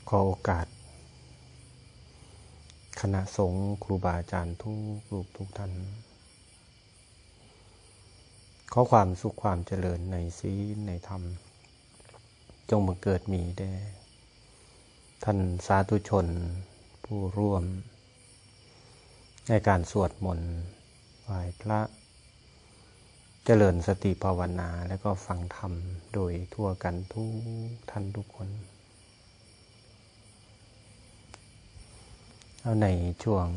ขอโอกาสคณะสงฆ์ครูบาอาจารย์ทุกรูปทุกท่านขอความสุขความเจริญในศีลในธรรมจงบังเกิดมีแด่ท่านสาธุชนผู้ร่วมในการสวดมนต์ไหว้พระเจริญสติภาวนาและก็ฟังธรรมโดยทั่วกันทุกท่านทุกคนแล้วในช่วง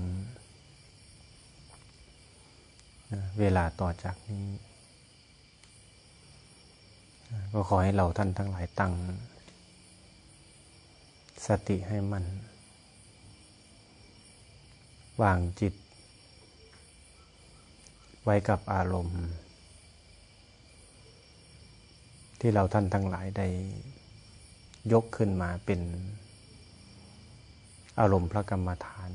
เวลาต่อจากนี้ก็ขอให้เราท่านทั้งหลายตั้งสติให้มั่นวางจิตไว้กับอารมณ์ที่เราท่านทั้งหลายได้ยกขึ้นมาเป็นอารมณ์พระกรรมฐาน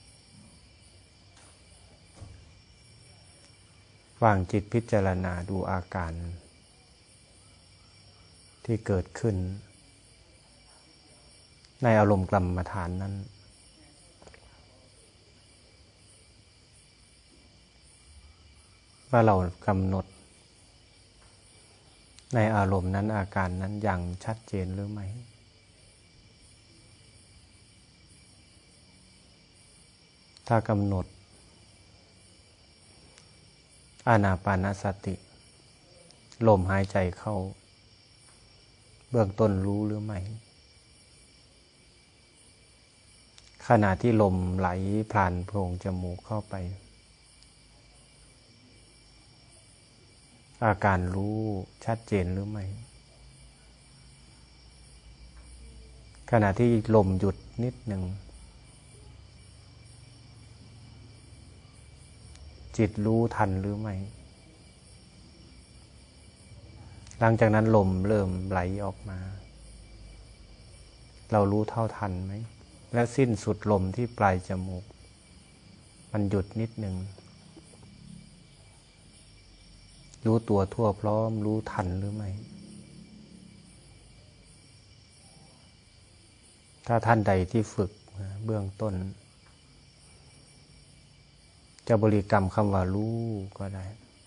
วางจิตพิจารณาดูอาการที่เกิดขึ้นในอารมณ์กรรมฐานนั้นว่าเรากำหนดในอารมณ์นั้นอาการนั้นอย่างชัดเจนหรือไม่ถ้ากำหนดอานาปานสติลมหายใจเข้าเบื้องต้นรู้หรือไม่ขณะที่ลมไหลผ่านโพรงจมูกเข้าไปอาการรู้ชัดเจนหรือไม่ขณะที่ลมหยุดนิดหนึ่งจิตรู้ทันหรือไม่หลังจากนั้นลมเริ่มไหลออกมาเรารู้เท่าทันไหมและสิ้นสุดลมที่ปลายจมูกมันหยุดนิดหนึ่งรู้ตัวทั่วพร้อมรู้ทันหรือไม่ถ้าท่านใดที่ฝึกเบื้องต้นจะบริกรรมคำว่ารู้ก็ได้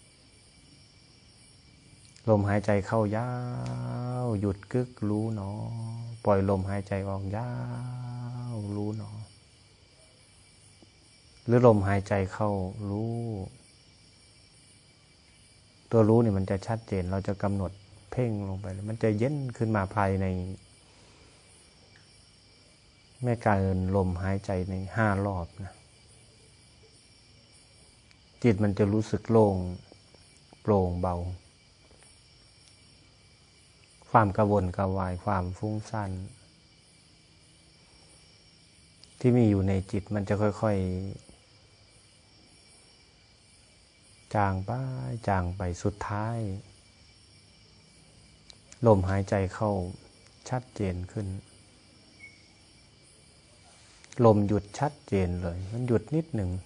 ลมหายใจเข้ายาวหยุดกึกรู้หนอปล่อยลมหายใจออกยาวรู้หนอหรือลมหายใจเข้ารู้ตัวรู้นี่มันจะชัดเจนเราจะกำหนดเพ่งลงไปมันจะเย็นขึ้นมาภายในไม่เกินลมหายใจใน5 รอบนะจิตมันจะรู้สึกโล่งโปร่งเบาความกระวนกระวายความฟุ้งซ่านที่มีอยู่ในจิตมันจะค่อยๆจางไปสุดท้ายลมหายใจเข้าชัดเจนขึ้นลมหยุดชัดเจนเลยมันหยุดนิดหนึ่ง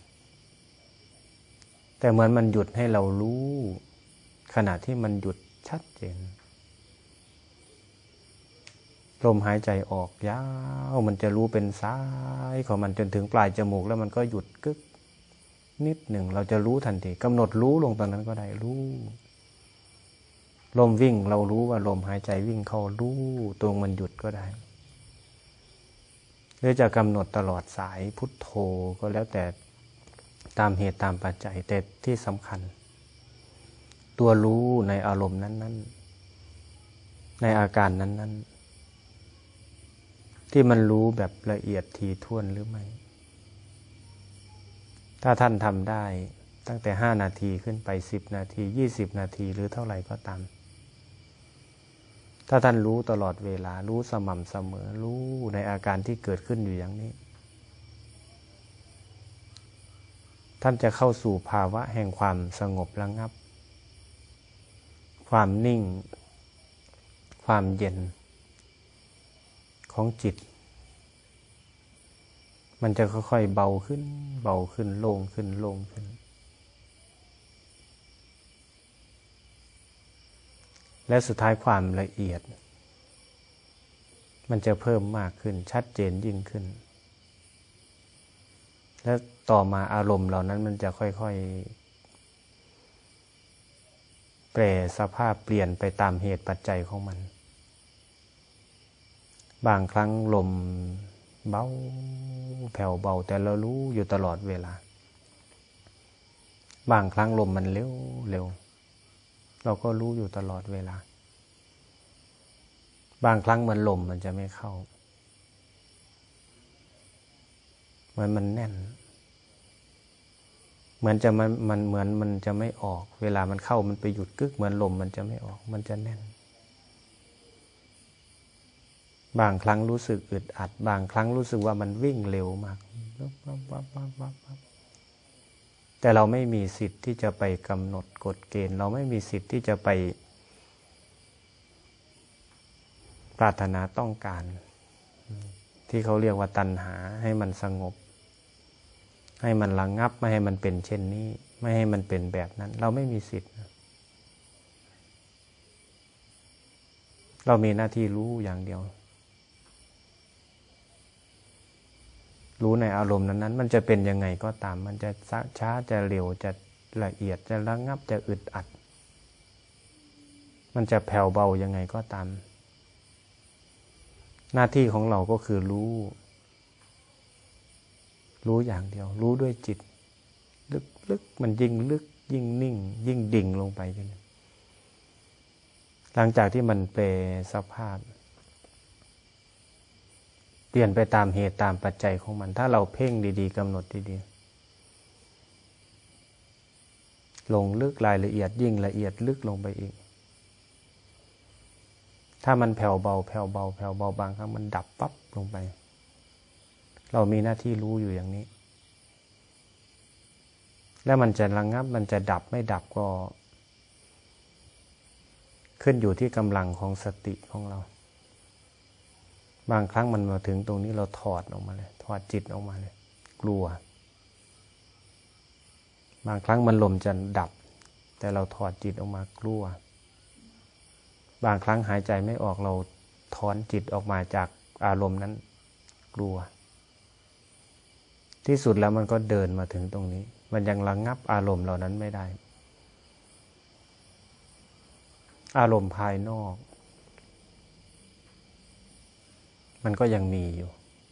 แต่เหมือนมันหยุดให้เรารู้ขณะที่มันหยุดชัดเจนลมหายใจออกยาวมันจะรู้เป็นสายของมันจนถึงปลายจมูกแล้วมันก็หยุดกึกนิดหนึ่งเราจะรู้ทันทีกำหนดรู้ลงตรงนั้นก็ได้รู้ลมวิ่งเรารู้ว่าลมหายใจวิ่งเข้ารู้ตรงมันหยุดก็ได้หรือจะกำหนดตลอดสายพุทโธก็แล้วแต่ตามเหตุตามปัจจัยแต่ที่สำคัญตัวรู้ในอารมณ์นั้นๆในอาการนั้นๆที่มันรู้แบบละเอียดถี่ถ้วนหรือไม่ถ้าท่านทำได้ตั้งแต่5 นาทีขึ้นไป10 นาที20 นาทีหรือเท่าไหร่ก็ตามถ้าท่านรู้ตลอดเวลารู้สม่ำเสมอรู้ในอาการที่เกิดขึ้นอยู่อย่างนี้ท่านจะเข้าสู่ภาวะแห่งความสงบระงับความนิ่งความเย็นของจิตมันจะค่อยๆเบาขึ้นโล่งขึ้นและสุดท้ายความละเอียดมันจะเพิ่มมากขึ้นชัดเจนยิ่งขึ้นและต่อมาอารมณ์เหล่านั้นมันจะค่อยๆแปรสภาพเปลี่ยนไปตามเหตุปัจจัยของมันบางครั้งลมเบาแผ่วเบาแต่เรารู้อยู่ตลอดเวลาบางครั้งลมมันเร็วเร็วเราก็รู้อยู่ตลอดเวลาบางครั้งมันลมมันจะไม่เข้ามันแน่นเหมือนมันจะไม่ออกเวลามันเข้ามันไปหยุดกึกเหมือนลมมันจะไม่ออกมันจะแน่นบางครั้งรู้สึกอึดอัดบางครั้งรู้สึกว่ามันวิ่งเร็วมากแต่เราไม่มีสิทธิ์ที่จะไปกำหนดกฎเกณฑ์เราไม่มีสิทธิ์ที่จะไปปรารถนาต้องการที่เขาเรียกว่าตัณหาให้มันสงบให้มันระงับไม่ให้มันเป็นเช่นนี้ไม่ให้มันเป็นแบบนั้นเราไม่มีสิทธิ์เรามีหน้าที่รู้อย่างเดียวรู้ในอารมณ์นั้นๆมันจะเป็นยังไงก็ตามมันจะช้าจะเร็วจะละเอียดจะระงับจะอึดอัดมันจะแผ่วเบายังไงก็ตามหน้าที่ของเราก็คือรู้อย่างเดียวรู้ด้วยจิตลึกมันยิ่งลึกยิ่งนิ่งยิ่งดิ่งลงไปหลังจากที่มันแปรสภาพเปลี่ยนไปตามเหตุตามปัจจัยของมันถ้าเราเพ่งดีๆกำหนดดีๆลงลึกรายละเอียดยิ่งละเอียดลึกลงไปอีกถ้ามันแผ่วเบาบางครั้งมันดับปั๊บลงไปเรามีหน้าที่รู้อยู่อย่างนี้แล้วมันจะระงับมันจะดับไม่ดับก็ขึ้นอยู่ที่กำลังของสติของเราบางครั้งมันมาถึงตรงนี้เราถอดออกมาเลยถอดจิตออกมาเลยกลัวบางครั้งมันลมจะดับแต่เราถอดจิตออกมากลัวบางครั้งหายใจไม่ออกเราถอนจิตออกมาจากอารมณ์นั้นกลัวที่สุดแล้วมันก็เดินมาถึงตรงนี้มันยังระงับอารมณ์เหล่านั้นไม่ได้อารมณ์ภายนอกมันก็ยังมีอยู่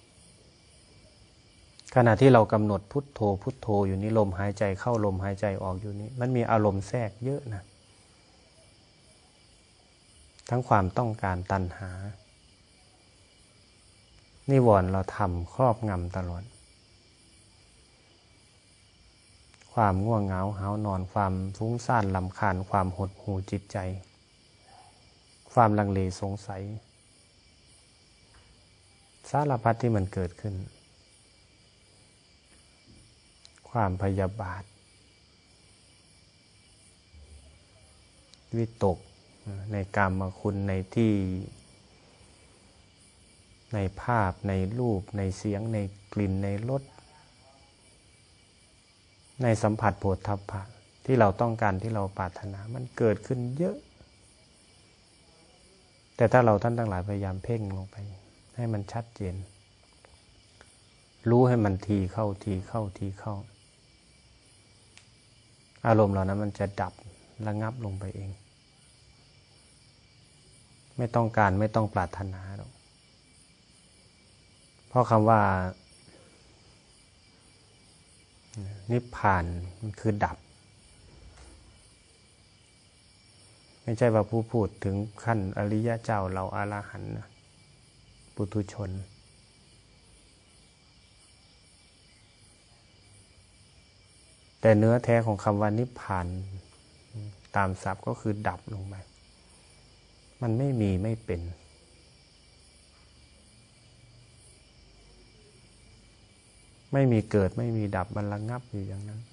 ขณะที่เรากำหนดพุทโธพุทโธอยู่นี้ลมหายใจเข้าลมหายใจออกอยู่นี้มันมีอารมณ์แทรกเยอะนะทั้งความต้องการตัณหานิวรณ์เราทำครอบงำตลอดความง่วงเหงาหาวนอนความฟุ้งซ่านรำคาญความหดหู่จิตใจความลังเลสงสัยสารพัดที่มันเกิดขึ้นความพยาบาทวิตกในกามคุณในที่ในภาพในรูปในเสียงในกลิ่นในรสในสัมผัสโผฏฐัพพะที่เราต้องการที่เราปรารถนามันเกิดขึ้นเยอะแต่ถ้าเราท่านทั้งหลายพยายามเพ่งลงไปให้มันชัดเจนรู้ให้มันทีเข้าอารมณ์เหล่านั้นมันจะดับระงับลงไปเองไม่ต้องการไม่ต้องปรารถนาหรอกเพราะคำว่านิพพานมันคือดับไม่ใช่ว่าผู้พูดถึงขั้นอริยเจ้าเราอรหันต์ปุถุชนแต่เนื้อแท้ของคำว่านิพพานตามศัพท์ก็คือดับลงไปมันไม่มีไม่เป็นไม่มีเกิดไม่มีดับมันระงับอยู่อย่างนั้น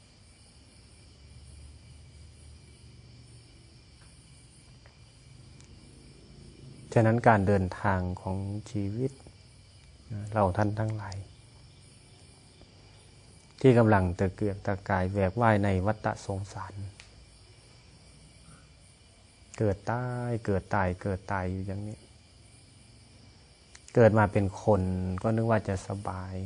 ฉะนั้นการเดินทางของชีวิตเราท่านทั้งหลายที่กำลังตะเกียกตะกายแหวกว่ายในวัฏสงสารเกิดตายอยู่อย่างนี้เกิดมาเป็นคนก็นึกว่าจะสบาย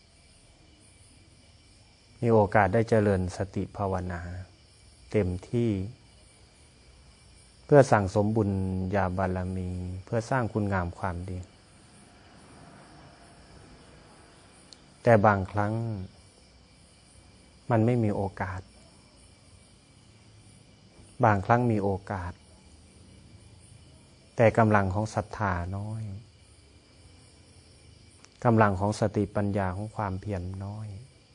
มีโอกาสได้เจริญสติภาวนาเต็มที่เพื่อสั่งสมบุญญาบารมีเพื่อสร้างคุณงามความดีแต่บางครั้งมันไม่มีโอกาสบางครั้งมีโอกาสแต่กำลังของศรัทธาน้อยกำลังของสติปัญญาของความเพียรน้อย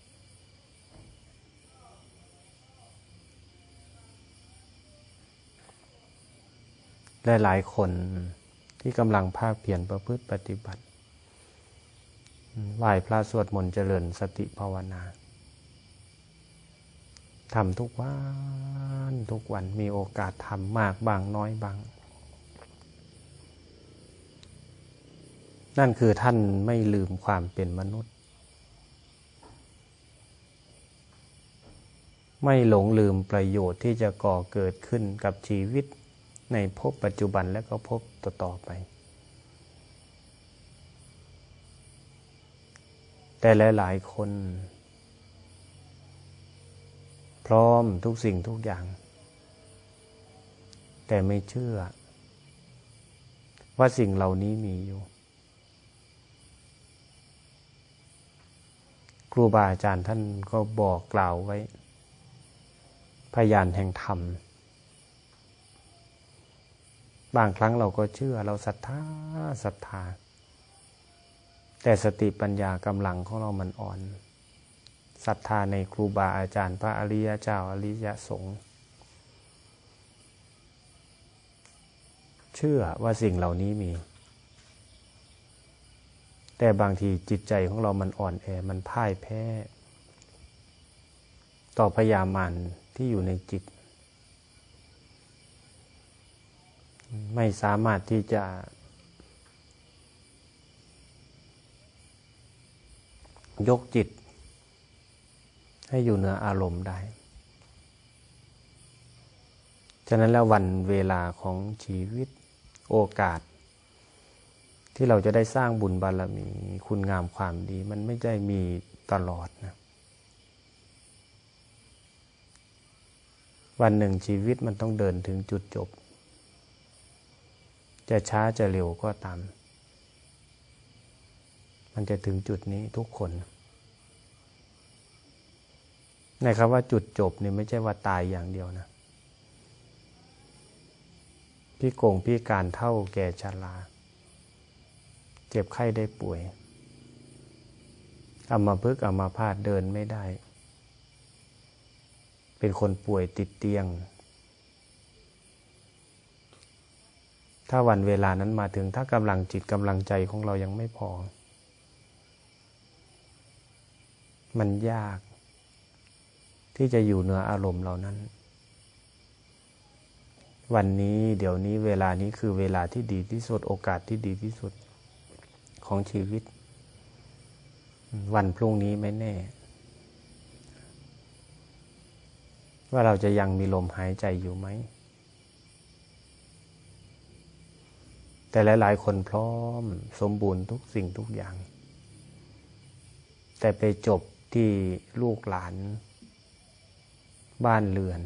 และหลายคนที่กำลังภาคเพียรประพฤติปฏิบัติไหว้พระสวดมนต์เจริญสติภาวนาทำทุกวันมีโอกาสทำมากบางน้อยบางนั่นคือท่านไม่ลืมความเป็นมนุษย์ไม่หลงลืมประโยชน์ที่จะก่อเกิดขึ้นกับชีวิตในภพปัจจุบันและก็ภพต่อไปแต่หลายๆคนพร้อมทุกสิ่งทุกอย่างแต่ไม่เชื่อว่าสิ่งเหล่านี้มีอยู่ครูบาอาจารย์ท่านก็บอกกล่าวไว้พยานแห่งธรรมบางครั้งเราก็เชื่อเราศรัทธาแต่สติปัญญากำลังของเรามันอ่อนศรัทธาในครูบาอาจารย์พระอริยเจ้าอริยสงฆ์เชื่อว่าสิ่งเหล่านี้มีแต่บางทีจิตใจของเรามันอ่อนแอมันพ่ายแพ้ต่อพยามารที่อยู่ในจิตไม่สามารถที่จะยกจิตให้อยู่เหนืออารมณ์ได้ฉะนั้นแล้ววันเวลาของชีวิตโอกาสที่เราจะได้สร้างบุญบารมีคุณงามความดีมันไม่ได้มีตลอดนะวันหนึ่งชีวิตมันต้องเดินถึงจุดจบจะช้าจะเร็วก็ตามมันจะถึงจุดนี้ทุกคนในคำว่าจุดจบนี่ไม่ใช่ว่าตายอย่างเดียวนะพิการเฒ่าแก่ชราเจ็บไข้ได้ป่วยอัมพฤกษ์อัมพาตเดินไม่ได้เป็นคนป่วยติดเตียงถ้าวันเวลานั้นมาถึงถ้ากำลังจิตกำลังใจของเรายังไม่พอมันยากที่จะอยู่เหนืออารมณ์เหล่านั้นวันนี้เดี๋ยวนี้เวลานี้คือเวลาที่ดีที่สุดโอกาสที่ดีที่สุดของชีวิตวันพรุ่งนี้ไม่แน่ว่าเราจะยังมีลมหายใจอยู่ไหมแต่หลายๆคนพร้อมสมบูรณ์ทุกสิ่งทุกอย่างแต่ไปจบที่ลูกหลานบ้านเรือน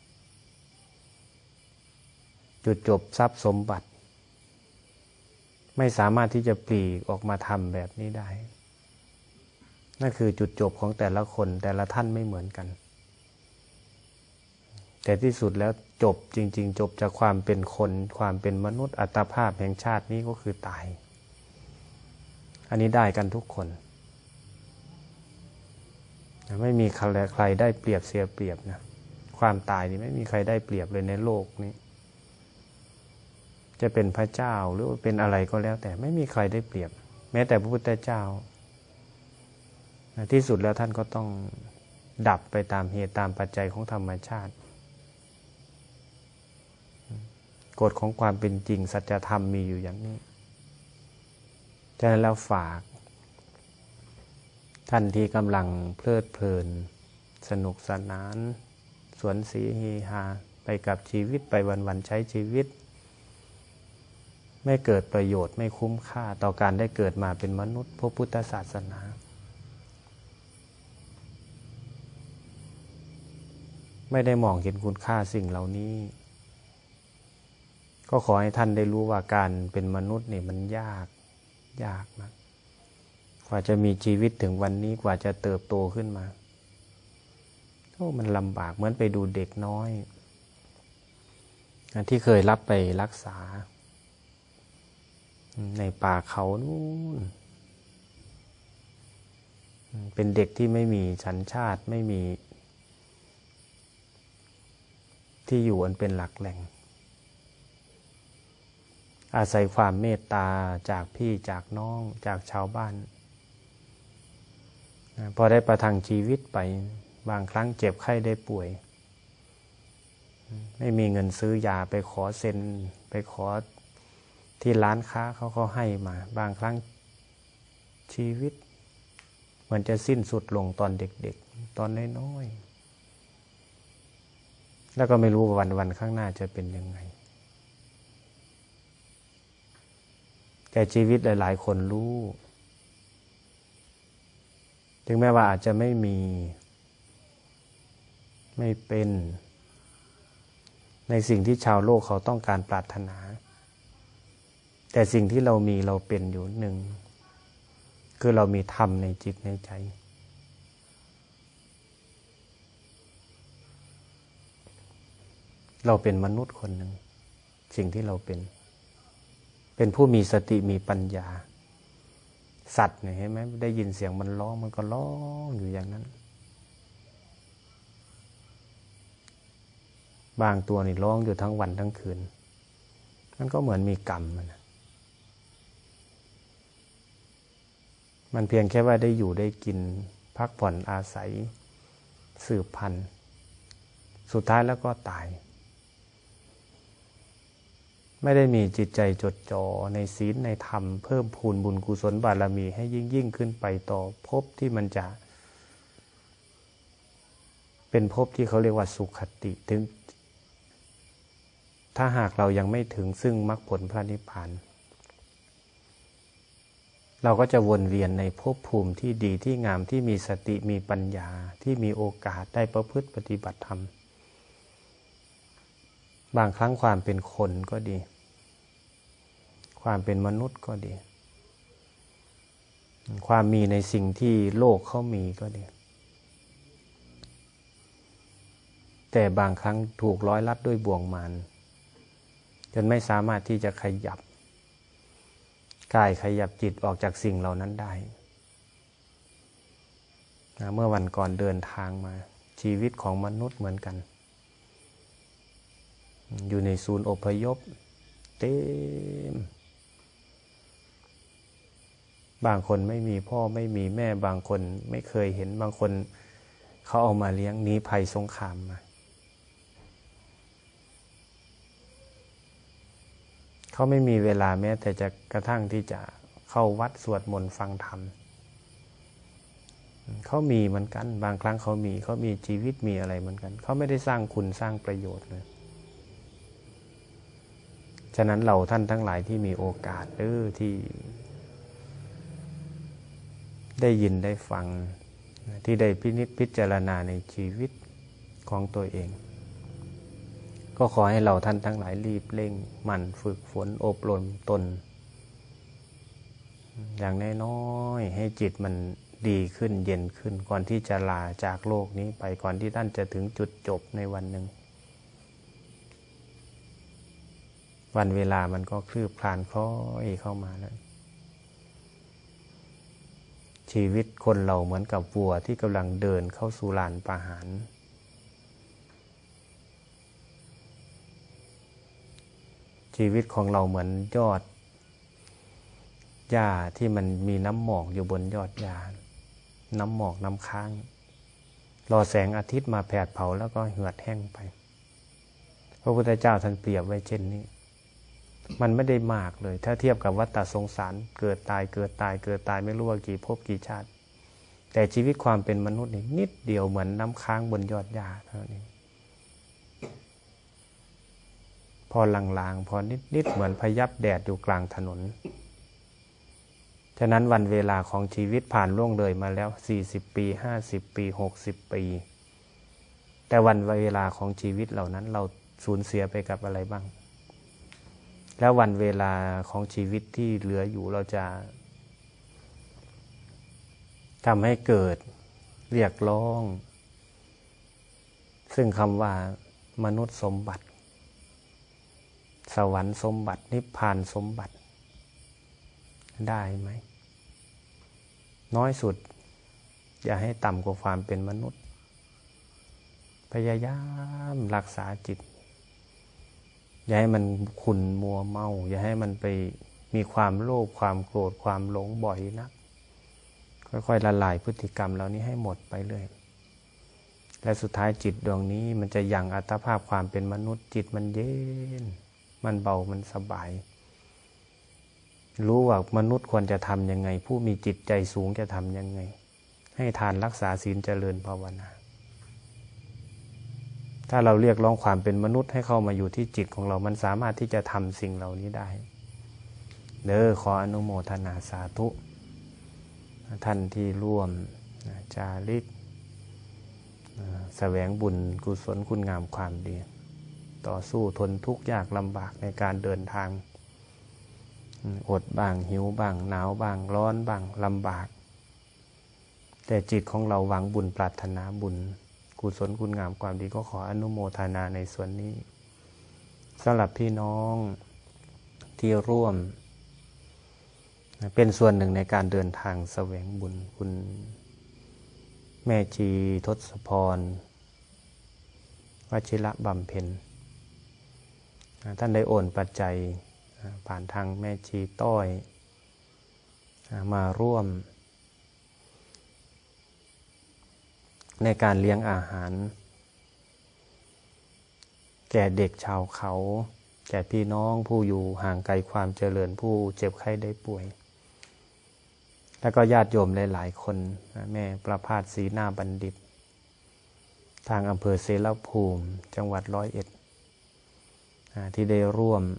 จุดจบทรัพย์สมบัติไม่สามารถที่จะปลีกออกมาทำแบบนี้ได้นั่นคือจุดจบของแต่ละคนแต่ละท่านไม่เหมือนกันแต่ที่สุดแล้วจบจริงๆจบจากความเป็นคนความเป็นมนุษย์อัตภาพแห่งชาตินี้ก็คือตายอันนี้ได้กันทุกคนไม่มีใครได้เปรียบเสียเปรียบนะความตายนี่ไม่มีใครได้เปรียบเลยในโลกนี้จะเป็นพระเจ้าหรือเป็นอะไรก็แล้วแต่ไม่มีใครได้เปรียบแม้แต่พระพุทธเจ้าที่สุดแล้วท่านก็ต้องดับไปตามเหตุตามปัจจัยของธรรมชาติกฎของความเป็นจริงสัจธรรมมีอยู่อย่างนี้ฉะนั้นแล้วฝากท่านที่กำลังเพลิดเพลินสนุกสนานสวนสีเฮฮาไปกับชีวิตไปวันๆใช้ชีวิตไม่เกิดประโยชน์ไม่คุ้มค่าต่อการได้เกิดมาเป็นมนุษย์พระพุทธศาสนาไม่ได้มองเห็นคุณค่าสิ่งเหล่านี้ก็ขอให้ท่านได้รู้ว่าการเป็นมนุษย์นี่มันยากมากกว่าจะมีชีวิตถึงวันนี้กว่าจะเติบโตขึ้นมามันลำบากเหมือนไปดูเด็กน้อยที่เคยรับไปรักษาในป่าเขานู่นเป็นเด็กที่ไม่มีสัญชาติไม่มีที่อยู่อันเป็นหลักแหล่งอาศัยความเมตตาจากพี่จากน้องจากชาวบ้านพอได้ประทังชีวิตไปบางครั้งเจ็บไข้ได้ป่วยไม่มีเงินซื้อยาไปขอเซ็นไปขอที่ร้านค้าเขาก็ให้มาบางครั้งชีวิตเหมือนจะสิ้นสุดลงตอนเด็กๆตอนน้อยๆแล้วก็ไม่รู้ว่าวันข้างหน้าจะเป็นยังไงแต่ชีวิตหลายๆคนรู้ถึงแม้ว่าอาจจะไม่มีไม่เป็นในสิ่งที่ชาวโลกเขาต้องการปรารถนาแต่สิ่งที่เรามีเราเป็นอยู่หนึ่งคือเรามีธรรมในจิตในใจเราเป็นมนุษย์คนหนึ่งสิ่งที่เราเป็นผู้มีสติมีปัญญาสัตว์เนี่ยเห็นไหมได้ยินเสียงมันร้องมันก็ร้องอยู่อย่างนั้นบางตัวนี่ร้องอยู่ทั้งวันทั้งคืนมันก็เหมือนมีกรรมมันเพียงแค่ว่าได้อยู่ได้กินพักผ่อนอาศัยสืบพันธุ์สุดท้ายแล้วก็ตายไม่ได้มีจิตใจจดจ่อในศีลในธรรมเพิ่มพูนบุญกุศลบารมีให้ยิ่งขึ้นไปต่อภพที่มันจะเป็นภพที่เขาเรียกว่าสุขติถึงถ้าหากเรายังไม่ถึงซึ่งมรรคผลพระนิพพานเราก็จะวนเวียนในภพภูมิที่ดีที่งามที่มีสติมีปัญญาที่มีโอกาสได้ประพฤติปฏิบัติธรรมบางครั้งความเป็นคนก็ดีความเป็นมนุษย์ก็ดีความมีในสิ่งที่โลกเขามีก็ดีแต่บางครั้งถูกร้อยลัดด้วยบ่วงมารจนไม่สามารถที่จะขยับกายขยับจิตออกจากสิ่งเหล่านั้นได้เมื่อวันก่อนเดินทางมาชีวิตของมนุษย์เหมือนกันอยู่ในศูนย์อพยพเต็มบางคนไม่มีพ่อไม่มีแม่บางคนไม่เคยเห็นบางคนเขาเอามาเลี้ยงหนีภัยสงครามมาเขาไม่มีเวลาแม้แต่จะกระทั่งที่จะเข้าวัดสวดมนต์ฟังธรรมเขามีเหมือนกันบางครั้งเขามีชีวิตมีอะไรเหมือนกันเขาไม่ได้สร้างคุณสร้างประโยชน์เลยฉะนั้นเราท่านทั้งหลายที่มีโอกาสที่ได้ยินได้ฟังที่ได้พินิจพิจารณาในชีวิตของตัวเองก็ขอให้เราท่านทั้งหลายรีบเร่งหมั่นฝึกฝนอบรมตนอย่างน้อยๆให้จิตมันดีขึ้นเย็นขึ้นก่อนที่จะลาจากโลกนี้ไปก่อนที่ท่านจะถึงจุดจบในวันหนึ่งวันเวลามันก็คลืบคลานคล้อยเข้ามาแล้วชีวิตคนเราเหมือนกับวัวที่กำลังเดินเข้าสู่ลานประหารชีวิตของเราเหมือนยอดหญ้าที่มันมีน้ำหมอกอยู่บนยอดหญ้าน้ำหมอกน้ำค้างรอแสงอาทิตย์มาแผดเผาแล้วก็เหือดแห้งไปพระพุทธเจ้าท่านเปรียบไว้เช่นนี้มันไม่ได้มากเลยถ้าเทียบกับวัฏฏะสงสารเกิดตายเกิดตายเกิดตายไม่รู้ว่ากี่ภพกี่ชาติแต่ชีวิตความเป็นมนุษย์นี่นิดเดียวเหมือนน้ำค้างบนยอดหญ้าเท่านี้พอลางๆพอนิดๆเหมือนพยับแดดอยู่กลางถนนฉะนั้นวันเวลาของชีวิตผ่านล่วงเลยมาแล้ว40ปี50ปี60ปีแต่วันเวลาของชีวิตเหล่านั้นเราสูญเสียไปกับอะไรบ้างแล้ววันเวลาของชีวิตที่เหลืออยู่เราจะทำให้เกิดเรียกร้องซึ่งคำว่ามนุษย์สมบัติสวรรค์สมบัตินิพพานสมบัติได้ไหมน้อยสุดอย่าให้ต่ำกว่าความเป็นมนุษย์พยายามรักษาจิตอย่าให้มันขุ่นมัวเมาอย่าให้มันไปมีความโลภความโกรธความหลงบ่อยนักค่อยๆละลายพฤติกรรมเหล่านี้ให้หมดไปเรื่อยและสุดท้ายจิตดวงนี้มันจะยังอัตภาพความเป็นมนุษย์จิตมันเย็นมันเบามันสบายรู้ว่ามนุษย์ควรจะทำยังไงผู้มีจิตใจสูงจะทำยังไงให้ทานรักษาศีลเจริญภาวนาถ้าเราเรียกร้องความเป็นมนุษย์ให้เข้ามาอยู่ที่จิตของเรามันสามารถที่จะทำสิ่งเหล่านี้ได้ขออนุโมทนาสาธุท่านที่ร่วมจาริกแสวงบุญกุศลคุณงามความดีต่อสู้ทนทุกข์ยากลำบากในการเดินทางอดบ้างหิวบ้างหนาวบ้างร้อนบ้างลำบากแต่จิตของเราหวังบุญปรารถนาบุญกุศลคุณงามความดีก็ขออนุโมทนาในส่วนนี้สำหรับพี่น้องที่ร่วมเป็นส่วนหนึ่งในการเดินทางแสวงบุญคุณแม่ชีทศพรวชิระบำเพ็ญท่านได้โอนปัจจัยผ่านทางแม่ชีต้อยมาร่วมในการเลี้ยงอาหารแก่เด็กชาวเขาแก่พี่น้องผู้อยู่ห่างไกลความเจริญผู้เจ็บไข้ได้ป่วยแล้วก็ญาติโยมหลายๆคนแม่ประภาสศรีนาบัณฑิตทางอำเภอเสรภูมิจังหวัด101ที่ได้ร่วม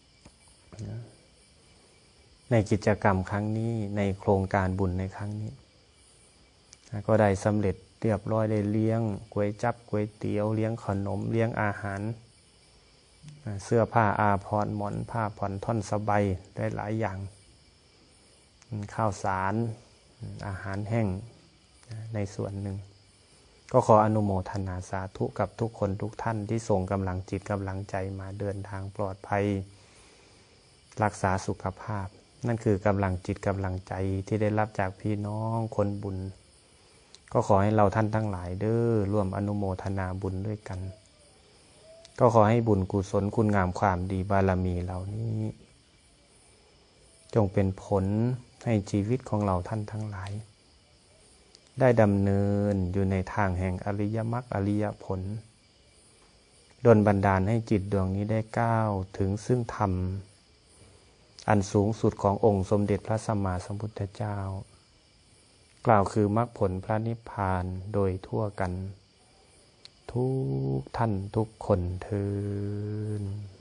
ในกิจกรรมครั้งนี้ในโครงการบุญในครั้งนี้ก็ได้สำเร็จเรียบร้อยได้เลี้ยงก๋วยจั๊บก๋วยเตี๋ยวเลี้ยงขนมเลี้ยงอาหารเสื้อผ้าอาภรณ์หมอนผ้าผ่อนท่อนสบายได้หลายอย่างข้าวสารอาหารแห้งในส่วนหนึ่งก็ขออนุโมทนาสาธุกับทุกคนทุกท่านที่ส่งกำลังจิตกำลังใจมาเดินทางปลอดภัยรักษาสุขภาพนั่นคือกำลังจิตกำลังใจที่ได้รับจากพี่น้องคนบุญก็ขอให้เราท่านทั้งหลายร่วมอนุโมทนาบุญด้วยกันก็ขอให้บุญกุศลคุณงามความดีบารมีเหล่านี้จงเป็นผลให้ชีวิตของเราท่านทั้งหลายได้ดำเนินอยู่ในทางแห่งอริยมรรคอริยผลดลบันดาลให้จิตดวงนี้ได้ก้าวถึงซึ่งธรรมอันสูงสุดขององค์สมเด็จพระสัมมาสัมพุทธเจ้ากล่าวคือมรรคผลพระนิพพานโดยทั่วกันทุกท่านทุกคนเทอญ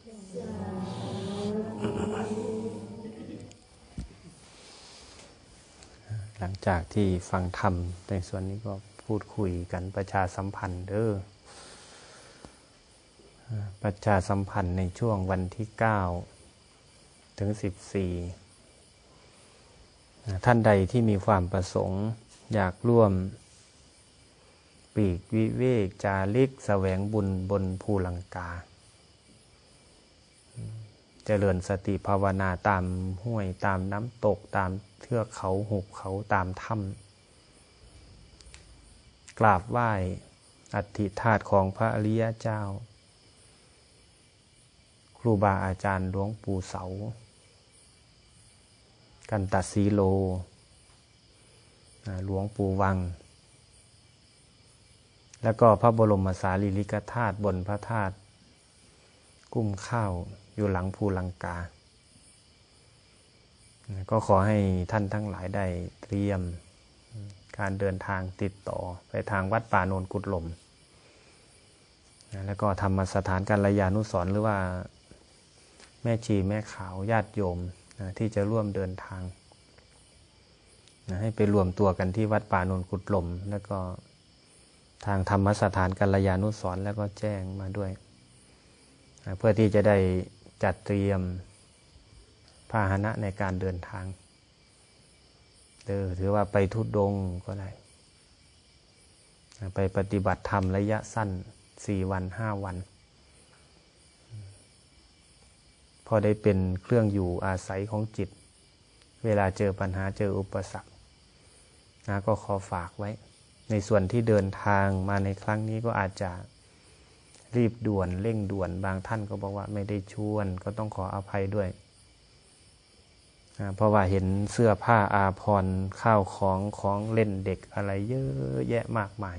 หลังจากที่ฟังธรรมในส่วนนี้ก็พูดคุยกันประชาสัมพันธ์ประชาสัมพันธ์ในช่วงวันที่9ถึง14ท่านใดที่มีความประสงค์อยากร่วมปีกวิเวกจาริกแสวงบุญบนภูลังกาเจริญสติภาวนาตามห้วยตามน้ำตกตามเทือกเขาหุบเขาตามถ้ำกราบไหว้อัฐิธาตุของพระอริยเจ้าครูบาอาจารย์หลวงปู่เสากันตสีโลหลวงปู่วังแล้วก็พระบรมสารีริกธาตุบนพระธาตุกุ้มข้าวอยู่หลังภูลังกาก็ขอให้ท่านทั้งหลายได้เตรียมการเดินทางติดต่อไปทางวัดป่าโนนกุฎลมแล้วก็ธรรมสถานกัลยาณุสรณ์หรือว่าแม่ชีแม่ขาวญาติโยมที่จะร่วมเดินทางให้ไปรวมตัวกันที่วัดป่าโนนกุดลมแล้วก็ทางธรรมสถานกัลยาณุสรณ์แล้วก็แจ้งมาด้วยเพื่อที่จะได้จัดเตรียมพาหนะในการเดินทางถือว่าไปธุดงค์ก็ได้ไปปฏิบัติธรรมระยะสั้น4 วัน 5 วันพอได้เป็นเครื่องอยู่อาศัยของจิตเวลาเจอปัญหาเจออุปสรรคก็ขอฝากไว้ในส่วนที่เดินทางมาในครั้งนี้ก็อาจจะรีบด่วนเร่งด่วนบางท่านก็บอกว่าไม่ได้ชวนก็ต้องขออภัยด้วยเพราะว่าเห็นเสื้อผ้าอาภรณ์ข้าวของเล่นเด็กอะไรเยอะแยะมากมาย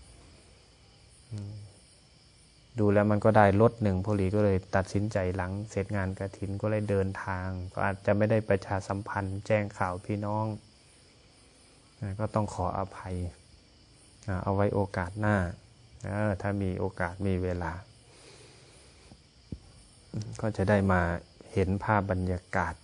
ดูแล้วมันก็ได้รถหนึ่งพอดีก็เลยตัดสินใจหลังเสร็จงานกฐินก็เลยเดินทางก็อาจจะไม่ได้ประชาสัมพันธ์แจ้งข่าวพี่น้องก็ต้องขออภัยเอาไว้โอกาสหน้าถ้ามีโอกาสมีเวลาก็จะได้มาเห็นภาพบรรยากาศ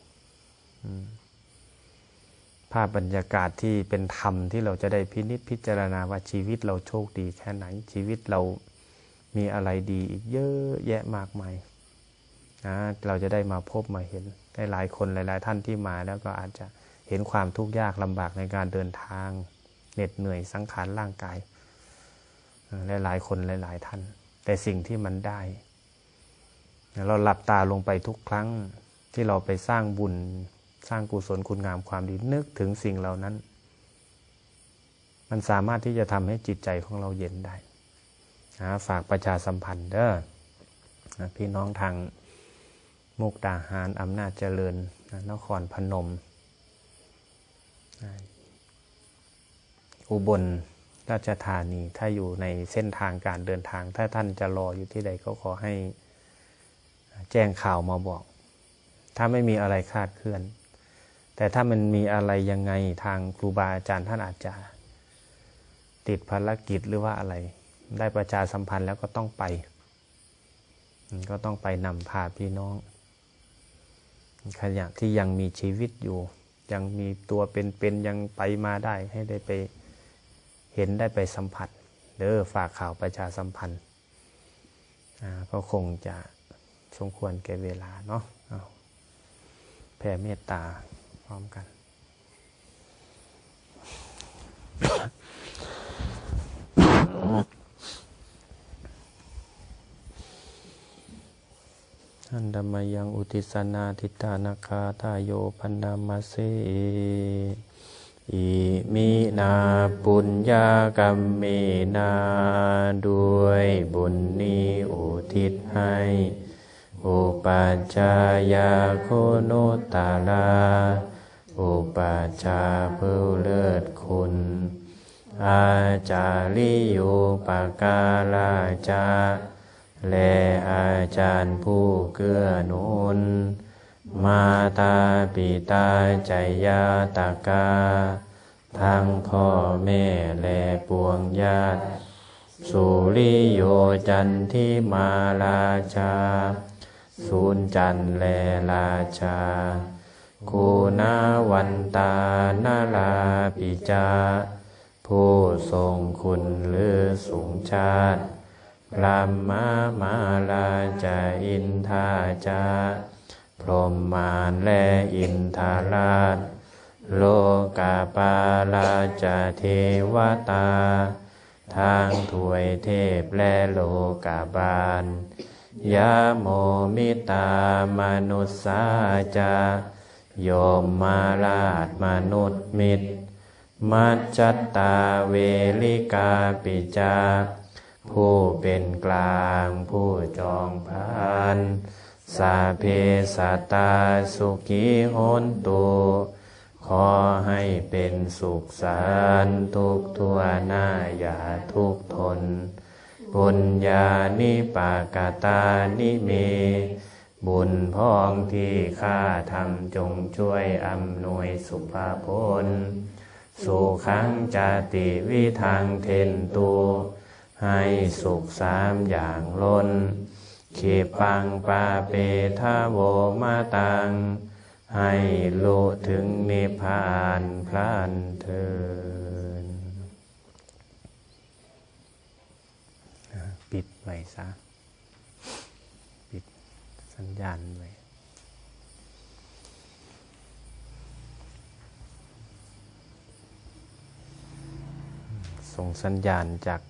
ที่เป็นธรรมที่เราจะได้พินิจพิจารณาว่าชีวิตเราโชคดีแค่ไหนชีวิตเรามีอะไรดีอีกเยอะแยะมากมายเราจะได้มาพบมาเห็นได้หลายคนหลายๆท่านที่มาแล้วก็อาจจะเห็นความทุกข์ยากลำบากในการเดินทางเหน็ดเหนื่อยสังขารร่างกายหลายๆคนหลายๆท่านแต่สิ่งที่มันได้เราหลับตาลงไปทุกครั้งที่เราไปสร้างบุญสร้างกุศลคุณงามความดีนึกถึงสิ่งเหล่านั้นมันสามารถที่จะทำให้จิตใจของเราเย็นได้ฝากประชาสัมพันธ์เด้อพี่น้องทางมุกดาหารอำนาจเจริญนครพนมอุบลราชธานีถ้าอยู่ในเส้นทางการเดินทางถ้าท่านจะรออยู่ที่ใดก็ขอให้แจ้งข่าวมาบอกถ้าไม่มีอะไรคลาดเคลื่อนแต่ถ้ามันมีอะไรยังไงทางครูบาอาจารย์ท่านอาจจะติดภารกิจหรือว่าอะไรได้ประชาสัมพันธ์แล้วก็ต้องไปนำพาพี่น้องขณะที่ยังมีชีวิตอยู่ยังมีตัวเป็นยังไปมาได้ให้ได้ไปเห็นได้ไปสัมผัสฝากข่าวประชาสัมพันธ์ก็คงจะสมควรแก่เวลาเนาะแผ่เมตตาพร้อมกันอันดมายังอุติสนาทิตานาคาทายโยพันนามาเสอิมินาปุญญากรรมเมนาด้วยบุญนี้อุทิศให้อุปัชฌายาโคโนตาลาอุปัชฌาย์ผู้เลิศคุณอาจาริโยปการาจาและอาจารย์ผู้เกื้อหนุนมาตาปิตาใจญาตกาทั้งพ่อแม่และปวงญาติสุริโยจันทิมาราชาสุนจันและราชาคูนาวันตานาลาปิจาผู้ทรงคุณหรือสูงชาติพระมาลาจาอินทาจาพรหมานและอินทาราชโลกาปาลาจาเทวตาทางถวยเทพและโลกาบาลยะโมมิตามนุสสาจาโยมมาราชมนุษย์มิตรมัจจัตตาเวลิกาปิจาผู้เป็นกลางผู้จองพานสาเพสัตตาสุขีโหนตุขอให้เป็นสุขสันต์ทุกทั่วหน้าอย่าทุกข์ทนปุญญานิปากตานิเมบุญพ้องที่ข้าทำจงช่วยอำนวยสุภาพลสุขังจติวิทังเทนตุให้สุข3 อย่างล้นเขปังปาเปทาโวมาตังให้โลถึงนิพพานพลันเถิดปิดไว้ซะปิดสัญญาณไว้ส่งสัญญาณจาก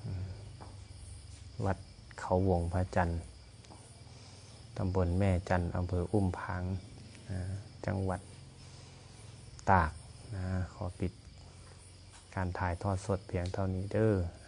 วัดเขาวงพระจันทร์ตำบลแม่จันทร์อำเภออุ้มผางจังหวัดตากขอปิดการถ่ายทอดสดเพียงเท่านี้เด้อ